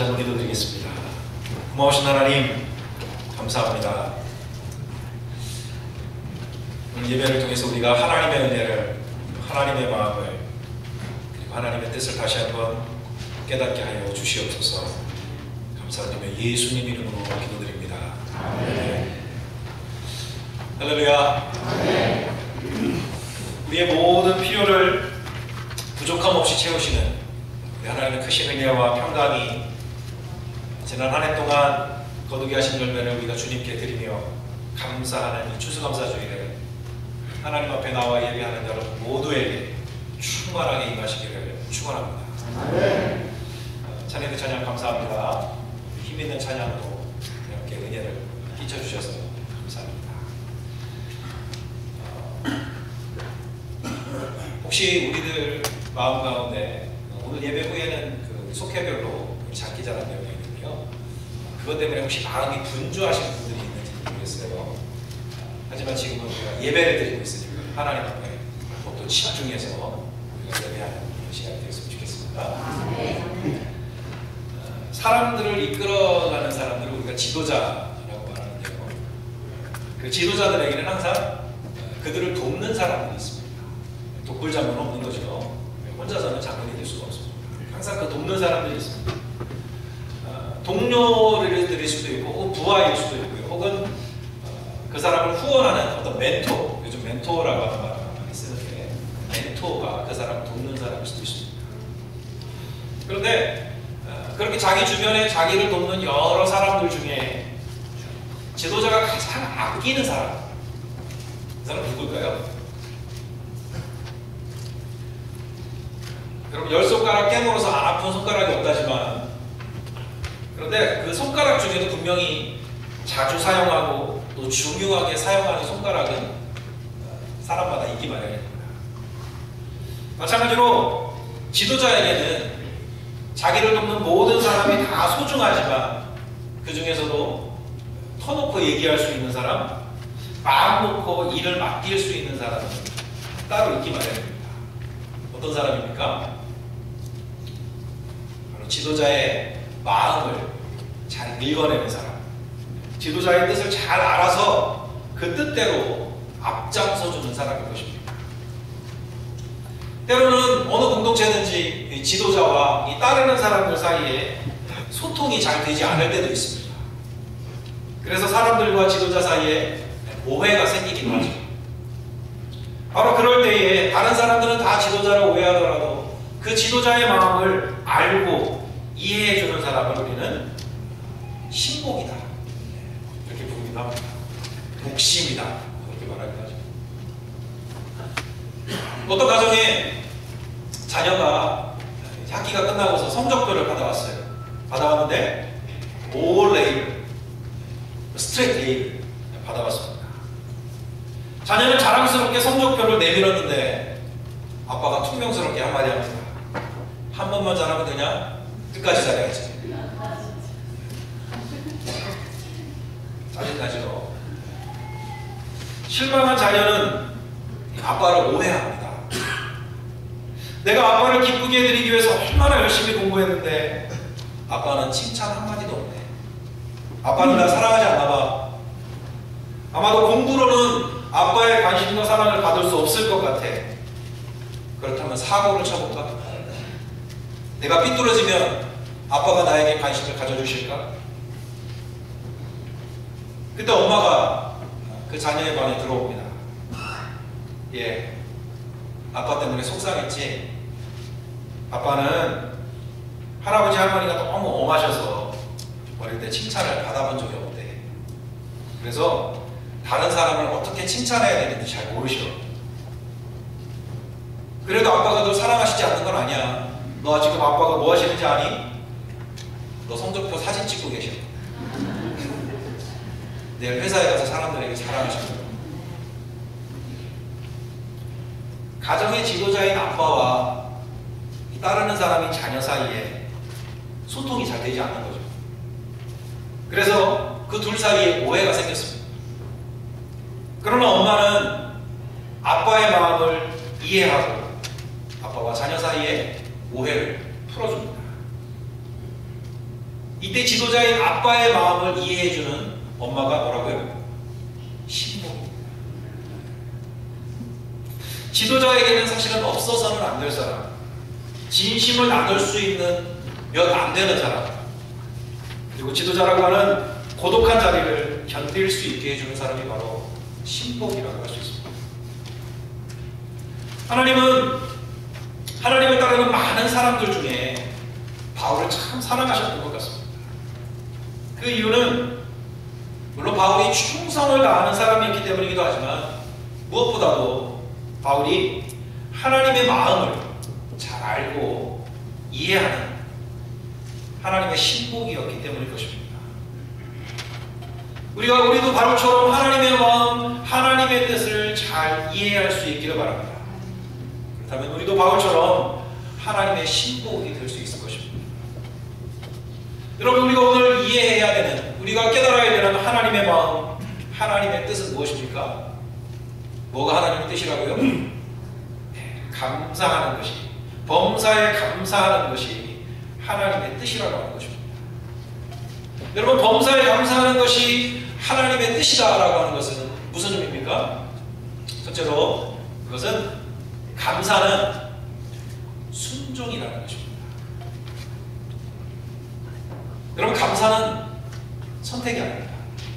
다시 한번 기도드리겠습니다. 고마우신 하나님 감사합니다. 오늘 예배를 통해서 우리가 하나님의 은혜를, 하나님의 마음을, 그리고 하나님의 뜻을 다시 한번 깨닫게 하여 주시옵소서. 감사드리며 예수님 이름으로 기도드립니다. 아멘. 할렐루야. 아멘. 우리의 모든 필요를 부족함 없이 채우시는 우리 하나님의 크신 은혜와 평강이 지난 한 해 동안 거두게 하신 열매를 우리가 주님께 드리며 감사하는 이 추수감사주일에 하나님 앞에 나와 예배하는 여러분 모두에게 충만하게 임하시기를 축원합니다. 찬양의 찬양 감사합니다. 힘있는 찬양으로 이렇게 은혜를 끼쳐주셔서 감사합니다. 혹시 우리들 마음 가운데 오늘 예배 후에는 그 속회별로 장기자랑 내용이 있는데요. 그것 때문에 혹시 마음이 분주하신 분들이 있는지 모르겠어요. 하지만 지금은 우리가 예배를 드리고 있으니까 하나님 앞에 또 집중해서 우리가 예배하는 시간이 되었으면 좋겠습니다. 사람들을 이끌어가는 사람들을 우리가 지도자라고 말하는데요. 그 지도자들에게는 항상 그들을 돕는 사람들이 있습니다. 돕을 장군은 없는 거죠. 혼자서는 장군이 될 수가 없습니다. 항상 그 돕는 사람들이 있습니다. 동료를 드릴 수도 있고 혹은 부하일 수도 있고요. 혹은 그 사람을 후원하는 어떤 멘토, 요즘 멘토라고 하는 말을 많이 쓰는데 멘토가 그 사람을 돕는 사람일 수도 있습니다. 그런데 그렇게 자기 주변에 자기를 돕는 여러 사람들 중에 지도자가 가장 아끼는 사람, 그 사람 누굴까요? 여러분 10손가락 깨물어서 안 아픈 손가락이 없다지만 그런데 그 손가락 중에도 분명히 자주 사용하고 또 중요하게 사용하는 손가락은 사람마다 있기 마련입니다. 마찬가지로 지도자에게는 자기를 돕는 모든 사람이 다 소중하지만 그 중에서도 터놓고 얘기할 수 있는 사람, 마음 놓고 일을 맡길 수 있는 사람은 따로 있기 마련입니다. 어떤 사람입니까? 바로 지도자의 마음을 잘 읽어내는 사람, 지도자의 뜻을 잘 알아서 그 뜻대로 앞장서주는 사람일 것입니다. 때로는 어느 공동체든지 지도자와 이 따르는 사람들 사이에 소통이 잘 되지 않을 때도 있습니다. 그래서 사람들과 지도자 사이에 오해가 생기기도 하죠. 바로 그럴 때에 다른 사람들은 다 지도자를 오해하더라도 그 지도자의 마음을 알고 이해해주는 사람을 우리는 신복이다 이렇게 부르기도 합니다. 독심이다 그렇게 말하기도 하죠. 어떤 가정에 자녀가 학기가 끝나고서 성적표를 받아왔어요. 받아왔는데 올 A를, 스트레이트 A를 받아왔습니다. 자녀는 자랑스럽게 성적표를 내밀었는데 아빠가 퉁명스럽게 한마디 합니다. 한 번만 잘하면 되냐? 끝까지 잘해야지. 짜증나죠? 실망한 자녀는 아빠를 오해합니다. 내가 아빠를 기쁘게 해드리기 위해서 얼마나 열심히 공부했는데 아빠는 칭찬 한마디도 없네. 아빠는 나 사랑하지 않나봐. 아마도 공부로는 아빠의 관심과 사랑을 받을 수 없을 것 같아. 그렇다면 사고를 쳐볼까? 내가 삐뚤어지면 아빠가 나에게 관심을 가져주실까? 그때 엄마가 그 자녀의 방에 들어옵니다. 예, 아빠 때문에 속상했지? 아빠는 할아버지 할머니가 너무 엄하셔서 어릴 때 칭찬을 받아본 적이 없대. 그래서 다른 사람을 어떻게 칭찬해야 되는지 잘 모르셔. 그래도 아빠가 널 사랑하시지 않는 건 아니야. 너 지금 아빠가 뭐 하시는지 아니? 너 성적표 사진 찍고 계셔. 내일 회사에 가서 사람들에게 자랑하실 거야. 가정의 지도자인 아빠와 따르는 사람인 자녀 사이에 소통이 잘 되지 않는 거죠. 그래서 그 둘 사이에 오해가 생겼습니다. 그러나 엄마는 아빠의 마음을 이해하고 아빠와 자녀 사이에 오해를 풀어줍니다. 이때 지도자인 아빠의 마음을 이해해주는 엄마가 뭐라고요? 신복입니다. 지도자에게는 사실은 없어서는 안 될 사람, 진심을 나눌 수 있는 몇 안 되는 사람, 그리고 지도자라고 하는 고독한 자리를 견딜 수 있게 해주는 사람이 바로 신복이라고 할 수 있습니다. 하나님을 따르는 많은 사람들 중에 바울을 참 사랑하셨던 것 같습니다. 그 이유는 물론 바울이 충성을 다하는 사람이었기 때문이기도 하지만 무엇보다도 바울이 하나님의 마음을 잘 알고 이해하는 하나님의 신복이었기 때문일 것입니다. 우리도 바울처럼 하나님의 마음, 하나님의 뜻을 잘 이해할 수 있기를 바랍니다. 그렇다면 우리도 바울처럼 하나님의 신복이 될 수 있을 것입니다. 여러분, 우리가 오늘 이해해야 되는, 우리가 깨달아야 되는 하나님의 마음, 하나님의 뜻은 무엇입니까? 뭐가 하나님의 뜻이라고요? 감사하는 것이, 범사에 감사하는 것이 하나님의 뜻이라고 하는 것입니다. 여러분, 범사에 감사하는 것이 하나님의 뜻이다라고 하는 것은 무슨 의미입니까? 첫째로 그것은 감사는 순종이라는 것입니다. 여러분, 감사는 선택이 아닙니다.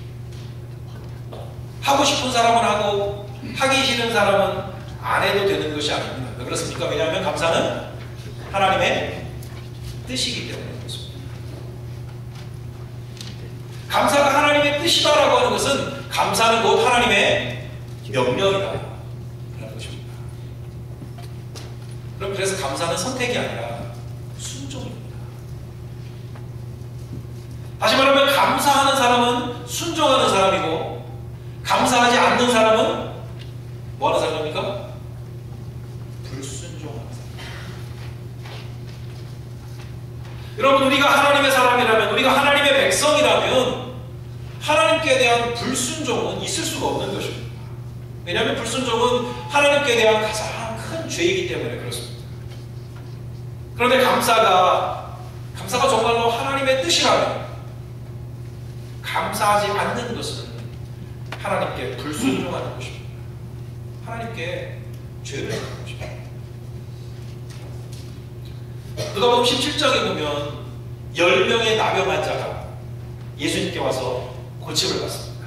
하고 싶은 사람은 하고 하기 싫은 사람은 안 해도 되는 것이 아닙니다. 왜 그렇습니까? 왜냐하면 감사는 하나님의 뜻이기 때문에 그렇습니다. 감사가 하나님의 뜻이다라고 하는 것은 감사는 곧 하나님의 명령이다. 그래서 감사는 선택이 아니라 순종입니다. 다시 말하면 감사하는 사람은 순종하는 사람이고 감사하지 않는 사람은 뭐하는 사람입니까? 불순종하는 사람. 여러분, 우리가 하나님의 사람이라면, 우리가 하나님의 백성이라면 하나님께 대한 불순종은 있을 수가 없는 것입니다. 왜냐하면 불순종은 하나님께 대한 가장 큰 죄이기 때문에 그렇습니다. 그런데 감사가 정말로 하나님의 뜻이라면 감사하지 않는 것은 하나님께 불순종하는 것입니다. 하나님께 죄를 하는 것입니다. 누가복음 17장에 보면 10명의 나병 환자가 예수님께 와서 고침을 받습니다.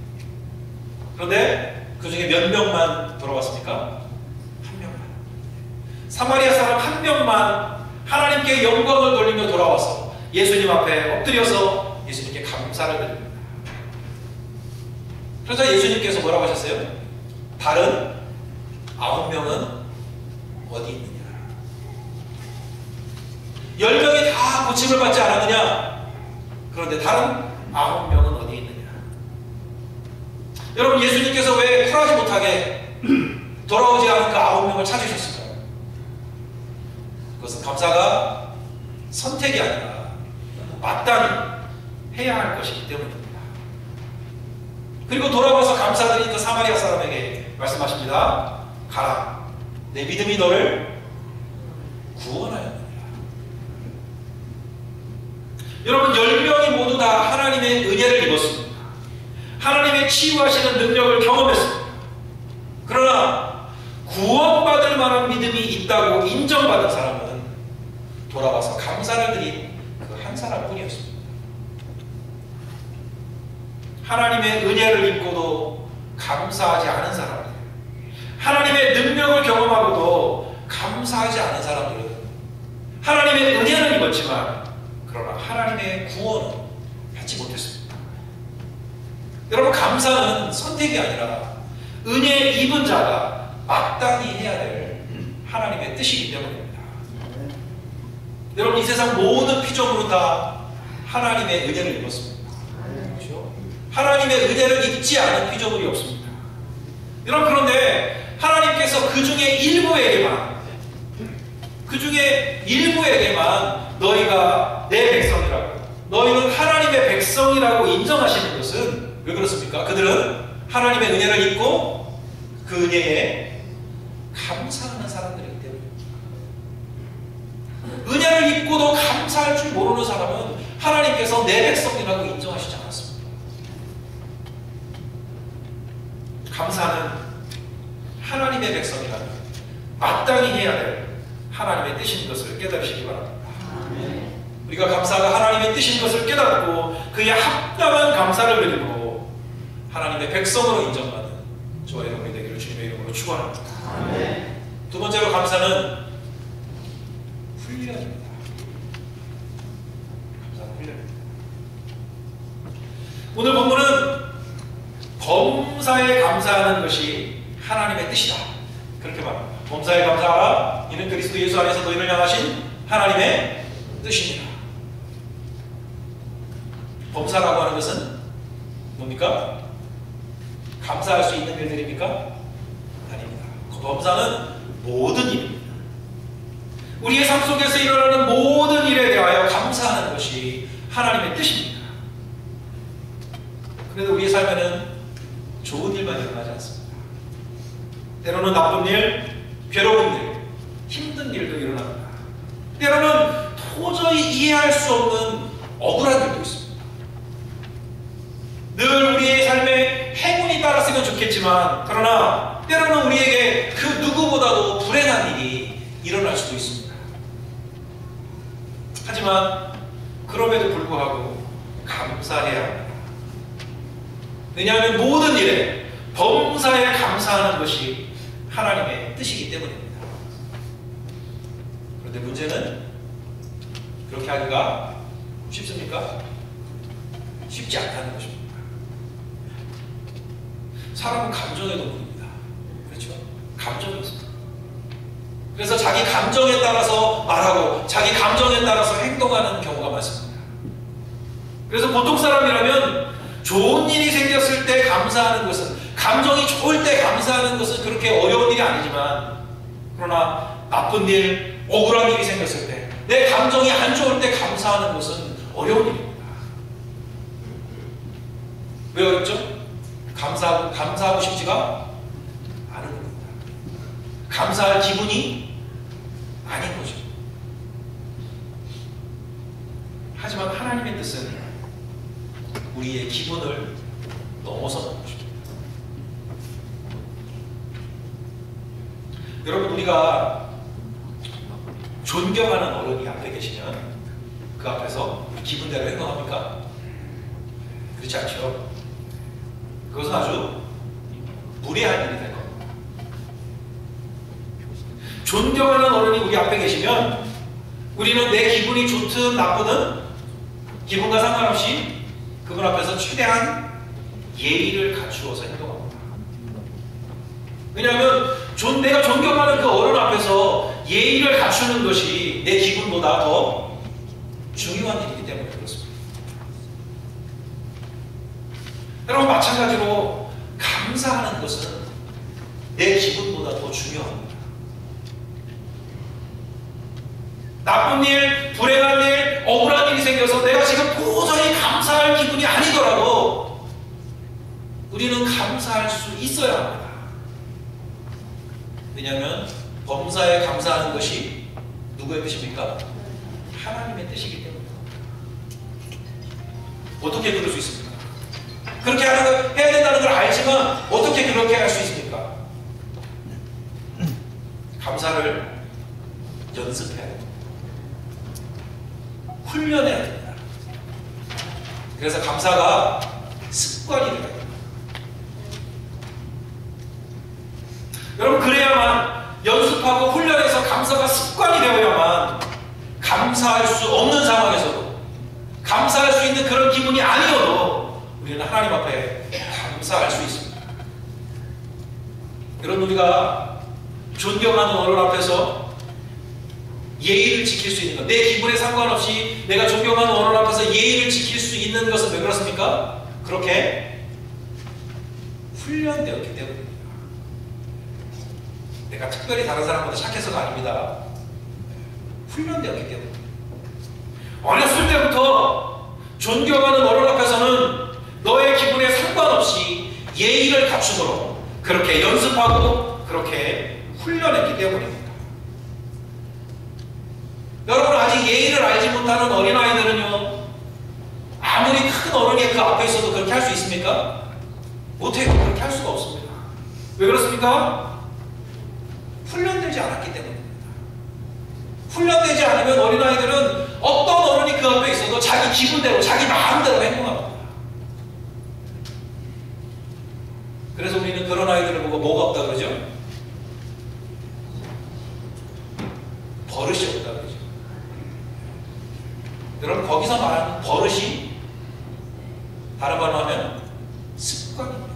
그런데 그 중에 몇 명만 돌아왔습니까? 사마리아 사람 한 명만 하나님께 영광을 돌리며 돌아와서 예수님 앞에 엎드려서 예수님께 감사를 드립니다. 그러자 예수님께서 뭐라고 하셨어요? 다른 9명은 어디 있느냐? 10명이 다 고침을 받지 않았느냐? 그런데 다른 9명은 어디 있느냐? 여러분, 예수님께서 왜 쿨하지 못하게 돌아오지 않은 그 9명을 찾으셨을까요? 그것은 감사가 선택이 아니라 마땅히 해야 할 것이기 때문입니다. 그리고 돌아와서 감사드린 그 사마리아 사람에게 말씀하십니다. 가라, 내 믿음이 너를 구원하였느니라. 여러분, 10명이 모두 다 하나님의 은혜를 입었습니다. 하나님의 치유하시는 능력을 경험했습니다. 그러나 구원받을 만한 믿음이 있다고 인정받은 사람은 돌아와서 감사를 드린 그 한 사람뿐이었습니다. 하나님의 은혜를 입고도 감사하지 않은 사람들, 하나님의 능력을 경험하고도 감사하지 않은 사람들은 하나님의 은혜를 입었지만 그러나 하나님의 구원은 받지 못했습니다. 여러분, 감사는 선택이 아니라 은혜 입은 자가 마땅히 해야 될 하나님의 뜻이기 때문입니다. 여러분, 이 세상 모든 피조물은 다 하나님의 은혜를 입었습니다. 그렇죠? 하나님의 은혜를 입지 않은 피조물이 없습니다. 여러분, 그런데 하나님께서 그 중에 일부에게만 너희가 내 백성이라고, 너희는 하나님의 백성이라고 인정하시는 것은 왜 그렇습니까? 그들은 하나님의 은혜를 입고 그 은혜에 감사하는 사람들이기 때문입니다. 은혜를 입고도 감사할 줄 모르는 사람은 하나님께서 내 백성이라고 인정하시지 않았습니다. 감사는 하나님의 백성이라면 마땅히 해야 될 하나님의 뜻인 것을 깨달으시기 바랍니다. 우리가 감사가 하나님의 뜻인 것을 깨닫고 그에 합당한 감사를 드리고 하나님의 백성으로 인정받는 저와 여러분이 되기를 주님의 이름으로 축원합니다. 두 번째로 감사는 훈련입니다. 감사는 훈련입니다. 오늘 본문은 범사에 감사하는 것이 하나님의 뜻이다, 그렇게 말합니다. 범사에 감사하라. 이는 그리스도 예수 안에서 너희를 향하신 하나님의 뜻입니다. 범사라고 하는 것은 뭡니까? 감사할 수 있는 일들입니까? 아닙니다. 범사는 모든 일입니다. 우리의 삶 속에서 일어나는 모든 일에 대하여 감사하는 것이 하나님의 뜻입니다. 그래도 우리의 삶에는 좋은 일만 일어나지 않습니다. 때로는 나쁜 일, 괴로운 일, 힘든 일도 일어납니다. 때로는 도저히 이해할 수 없는 억울한 일도 있습니다. 늘 우리의 삶에 행운이 따랐으면 좋겠지만 그러나 때로는 우리에게 그 누구보다도 불행한 일이 일어날 수도 있습니다. 하지만 그럼에도 불구하고 감사해야 합니다. 왜냐하면 모든 일에 범사에 감사하는 것이 하나님의 뜻이기 때문입니다. 그런데 문제는 그렇게 하기가 쉽습니까? 쉽지 않다는 것입니다. 사람은 감정의 동물입니다. 그렇죠? 감정이 있습니다. 그래서 자기 감정에 따라서 말하고 자기 감정에 따라서 행동하는 경우가 많습니다. 그래서 보통 사람이라면 좋은 일이 생겼을 때 감사하는 것은, 감정이 좋을 때 감사하는 것은 그렇게 어려운 일이 아니지만 그러나 나쁜 일, 억울한 일이 생겼을 때, 내 감정이 안 좋을 때 감사하는 것은 어려운 일입니다. 왜 어렵죠? 감사하고 싶지가 않은 겁니다. 감사할 기분이 아닌 거죠. 하지만 하나님의 뜻은 우리의 기분을 넘어서는 것입니다. 여러분, 우리가 존경하는 어른이 앞에 계시면 그 앞에서 기분대로 행동합니까? 그렇지 않죠? 그것은 아주 무례한 일이 될 겁니다. 존경하는 어른이 우리 앞에 계시면 우리는 내 기분이 좋든 나쁘든 기분과 상관없이 그분 앞에서 최대한 예의를 갖추어서 행동합니다. 왜냐하면 내가 존경하는 그 어른 앞에서 예의를 갖추는 것이 내 기분보다 더 중요한 일이기 때문에 그렇습니다. 여러분, 마찬가지로 감사하는 것은 내 기분보다 더 중요합니다. 나쁜 일, 불행한 일, 억울한 일이 생겨서 내가 지금 도저히 감사할 기분이 아니더라도 우리는 감사할 수 있어야 합니다. 왜냐하면 범사에 감사하는 것이 누구의 뜻입니까? 하나님의 뜻이기 때문입니다. 어떻게 그럴 수 있습니까? 그렇게 해야 된다는 걸 알지만 어떻게 그렇게 할 수 있습니까? 감사를 연습해야 됩니다. 훈련해야 됩니다. 그래서 감사가 습관이 되어야 됩니다. 여러분, 그래야만, 연습하고 훈련해서 감사가 습관이 되어야만 감사할 수 없는 상황에서도, 감사할 수 있는 그런 기분이 아니어도 우리는 하나님 앞에 감사할 수 있습니다. 여러분, 우리가 존경하는 어른 앞에서 예의를 지킬 수 있는 것, 내 기분에 상관없이 내가 존경하는 어른 앞에서 예의를 지킬 수 있는 것은 왜 그렇습니까? 그렇게 훈련되었기 때문입니다. 내가 특별히 다른 사람보다 착해서가 아닙니다. 훈련되었기 때문입니다. 어렸을 때부터 존경하는 어른 앞에서는 너의 기분에 상관없이 예의를 갖추도록 그렇게 연습하고 그렇게 훈련했기 때문입니다. 여러분, 아직 예의를 알지 못하는 어린아이들은요, 아무리 큰 어른이 그 앞에 있어도 그렇게 할 수 있습니까? 못해요. 그렇게 할 수가 없습니다. 왜 그렇습니까? 훈련되지 않았기 때문입니다. 훈련되지 않으면 어린아이들은 어떤 어른이 그 앞에 있어도 자기 기분대로, 자기 마음대로 행동합니다. 그래서 우리는 그런 아이들을 보고 뭐가 없다 그러죠? 버릇이 없다 그러죠. 여러분, 거기서 말하는 버릇이 다른 말로 하면 습관입니다.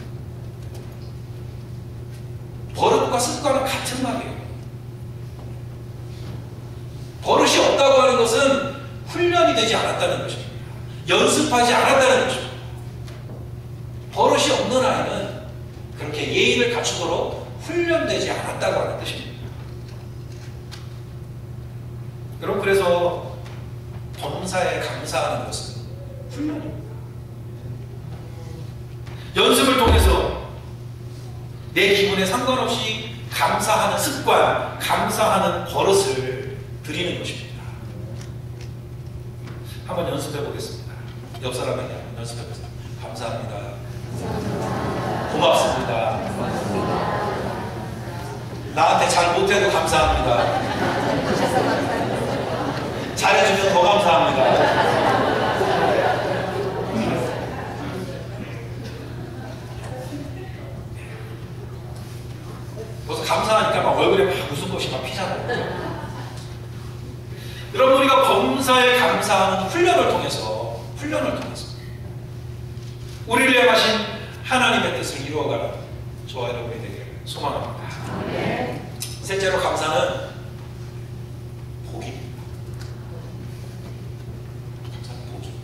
버릇과 습관은 같은 말이에요. 버릇이 없다고 하는 것은 훈련이 되지 않았다는 것입니다. 연습하지 않았다는 것입니다. 버릇이 없는 아이는 그렇게 예의를 갖추도록 훈련되지 않았다고 하는 뜻입니다. 여러분, 그래서 범사에 감사하는 것은 훈련입니다. 연습을 통해서 내 기분에 상관없이 감사하는 습관, 감사하는 버릇을 들이는 것입니다. 한번 연습해 보겠습니다. 옆 사람에게 한번 연습해 보세요. 감사합니다. 고맙습니다. 나한테 잘 못해도 감사합니다. 잘해주면 더 감사합니다. 벌써 감사하니까 막 얼굴에 막 웃음꽃이 막 피잖아요. 여러분, 우리가 범사에 감사하는 훈련을 통해서 우리를 향하신 하나님의 뜻을 이루어가는 저와 여러분이 되기를 소망합니다. 셋째로, 감사는 복입니다. 감사는 복입니다.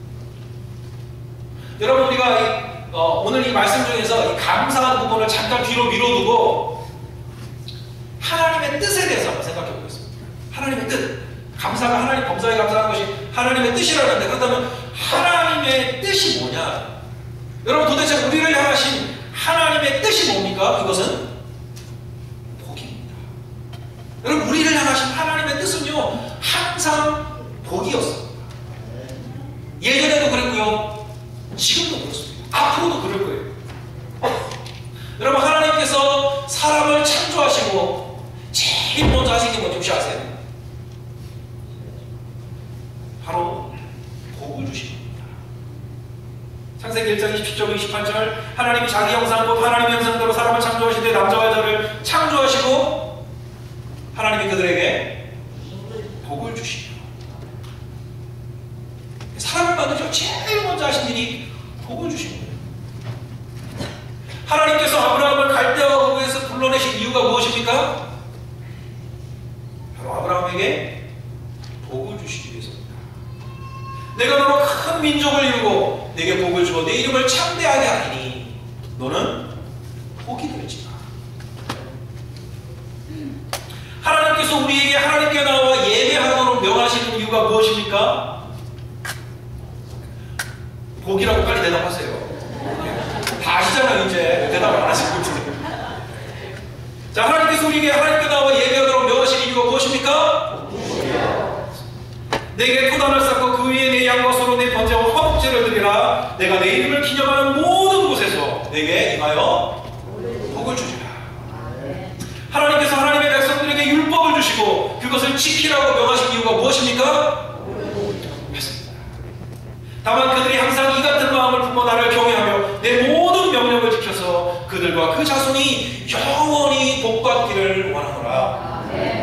여러분, 우리가 오늘 이 말씀 중에서 이 감사하는 부분을 잠깐 뒤로 미뤄두고 하나님의 뜻에 대해서 한번 생각해 보겠습니다. 하나님의 뜻. 감사가 하나님, 범사에 감사하는 것이 하나님의 뜻이라는데, 그렇다면 하나님의 뜻이 뭐냐? 여러분, 도대체 우리를 향하신 하나님의 뜻이 뭡니까? 그것은 복입니다. 여러분, 우리를 향하신 하나님의 뜻은요, 항상 복이었습니다. 예전에도 그랬고요, 지금도 그렇습니다. 앞으로도 그럴 거예요. 여러분, 하나님께서 사람을 창조하시고 제일 먼저 하신 게 뭔지 혹시 아세요? 바로 복을 주십니다. 창세기 1장 27절 28절, 하나님이 자기 형상 곧 하나님의 형상대로 사람을 창조하시되 남자와 여자를 창조하시고 하나님이 그들에게 복을 주시며, 사람을 만드시고 제일 먼저 하신 일이 복을 주시는 거예요. 하나님께서 아브라함을 갈대아 고국에서 불러내신 이유가 무엇입니까? 바로 아브라함에게 복을 주시기 위해서입니다. 내가 너로 큰 민족을 이루고 내게 복을 주어 내 이름을 창대하게 하리니 너는 복이 될지라. 하나님께서 우리에게 하나님께 나와 예배하도록 명하시는 이유가 무엇입니까? 복이라고 빨리 대답하세요. 다 아시잖아요. 이제 대답을 안 하실 것 같은데. 자, 하나님께서 우리에게 하나님께 나와 예배하도록 명하시는 이유가 무엇입니까? 내게 토단을 쌓고 그 위에 내 양과 소로 내 번제와 화목제를 드리라. 내가 내 이름을 기념하는 모든 곳에서 내게 임하여 복을 주리라. 하나님께서 하나님의 백성들에게 율법을 주시고 그것을 지키라고 명하신 이유가 무엇입니까? 맞습니다. 다만 그들이 항상 이 같은 마음을 품어 나를 경외하며 내 모든 명령을 지켜서 그들과 그 자손이 영원히 복받기를 원하노라.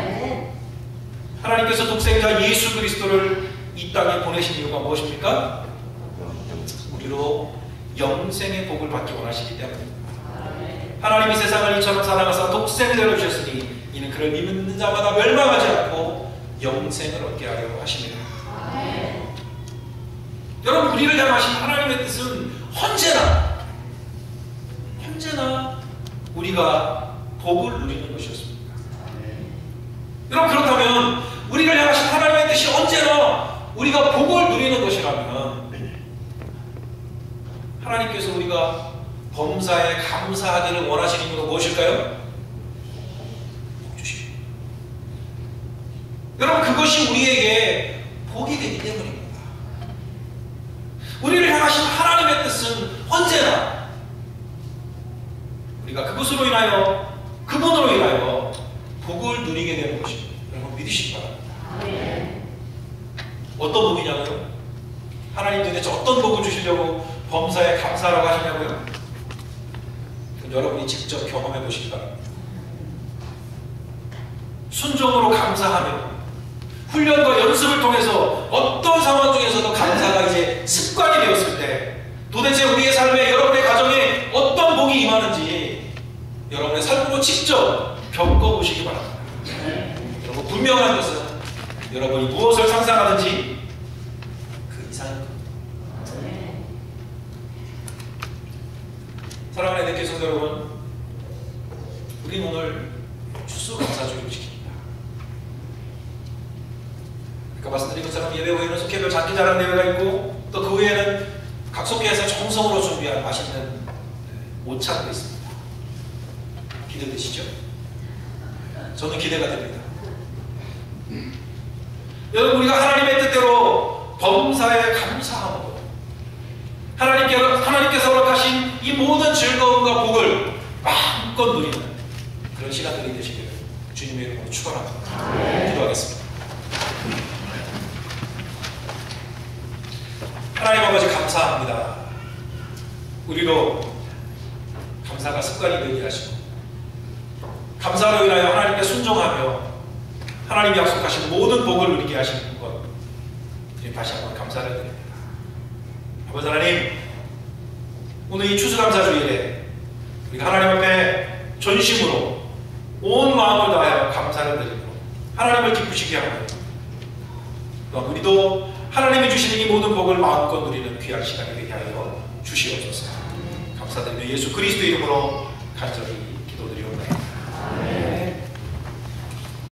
하나님께서 독생자 예수 그리스도를 이 땅에 보내신 이유가 무엇입니까? 우리로 영생의 복을 받기 원하시기 때문입니다. 하나님이 세상을 이처럼 사랑하사 독생자를 주셨으니 이는 그를 믿는 자마다 멸망하지 않고 영생을 얻게 하려 하십니다. 여러분, 우리를 향하신 하나님의 뜻은 언제나 우리가 복을 누리는 것이었습니다. 여러분, 그렇다면 우리를 향하신 하나님의 뜻이 언제나 우리가 복을 누리는 것이라면 하나님께서 우리가 범사에 감사하기를 원하시는 이유가 무엇일까요? 복 주시고. 여러분, 그것이 우리에게 복이 되기 때문입니다. 우리를 향하신 하나님의 뜻은 언제나 우리가 그것으로 인하여, 그분으로 인하여 복을 누리게 되는 것입니다. 여러분 믿으시기 바랍니다. 어떤 복이냐고요? 하나님 도대체 어떤 복을 주시려고 범사에 감사하라고 하시냐고요? 그럼 여러분이 직접 경험해 보시기 바랍니다. 순종으로 감사하며 훈련과 연습을 통해서 어떤 상황 중에서도 감사가 이제 습관이 되었을 때 도대체 우리의 삶에, 여러분의 가정에 어떤 복이 임하는지 여러분의 삶으로 직접 겪어보시기 바랍니다. 여러분 분명한 것은 여러분이 무엇을 상상하든지 그 이상인 겁니다. 사랑하는 애들 성도 여러분, 우리는 오늘 추수감사주기를 지킵니다. 아까 말씀드린 것처럼 예배 후에는 속회별 장기자랑 대회가 있고 또 그 후에는 각 속회에서 정성으로 준비한 맛있는 오찬도 있습니다. 기대되시죠? 저는 기대가 됩니다. 여러분 우리가 하나님의 뜻대로 범사에 감사함으로 하나님께서 허락하신 이 모든 즐거움과 복을 마음껏 누리는 그런 시간들이 되시기를 주님의 이름으로 축원합니다. 기도하겠습니다. 하나님 아버지 감사합니다. 우리로 감사가 습관이 되게 하시고 감사로 인하여 하나님께 순종하며 하나님이 약속하신 모든 복을 누리게 하시는 것, 다시 한번 감사를 드립니다. 아버지 하나님, 오늘 이 추수감사주일에 우리가 하나님 앞에 전심으로 온 마음을 다하여 감사를 드리고 하나님을 기쁘시게 하고 또한 우리도 하나님이 주시는 이 모든 복을 마음껏 누리는 귀한 시간이 되게 하여 주시옵소서. 감사드리며 예수 그리스도 이름으로 간절히 기도드리옵나이다.